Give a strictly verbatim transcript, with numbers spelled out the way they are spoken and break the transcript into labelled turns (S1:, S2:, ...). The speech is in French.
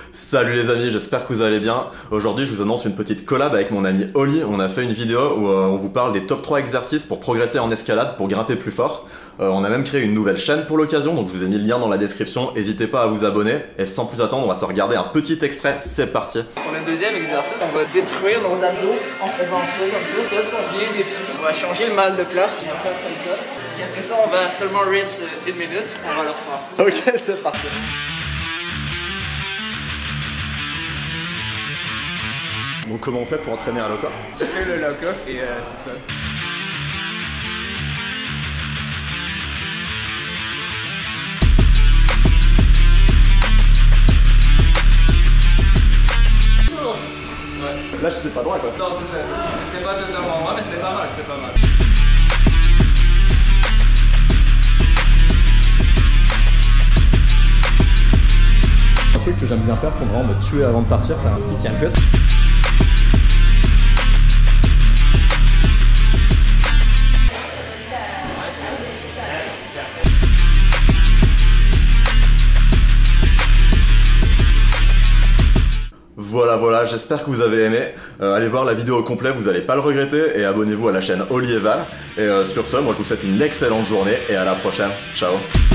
S1: Salut les amis, j'espère que vous allez bien. Aujourd'hui je vous annonce une petite collab avec mon ami Oli. On a fait une vidéo où euh, on vous parle des top trois exercices pour progresser en escalade, pour grimper plus fort. Euh, on a même créé une nouvelle chaîne pour l'occasion, donc je vous ai mis le lien dans la description. N'hésitez pas à vous abonner. Et sans plus attendre, on va se regarder un petit extrait, c'est parti.
S2: Pour le deuxième exercice, on va détruire nos abdos en faisant ça comme ça. Là, ils sont bien détruits. On va changer le mal de place. On va faire comme ça. Et après ça, on va seulement rest une minute. On va le refaire.
S1: Ok, c'est parti. Donc comment on fait pour entraîner un lock-off?
S2: Tu fais le lock-off et euh, c'est ça.
S1: Là j'étais pas droit quoi.
S2: Non, c'est ça. C'était pas totalement droit, mais c'était pas mal. C'était pas mal.
S1: Un truc que j'aime bien faire pour vraiment me tuer avant de partir, c'est un petit campus. Voilà, voilà, j'espère que vous avez aimé. Euh, allez voir la vidéo au complet, vous allez pas le regretter. Et abonnez-vous à la chaîne Oli et Val. Et euh, sur ce, moi je vous souhaite une excellente journée et à la prochaine. Ciao.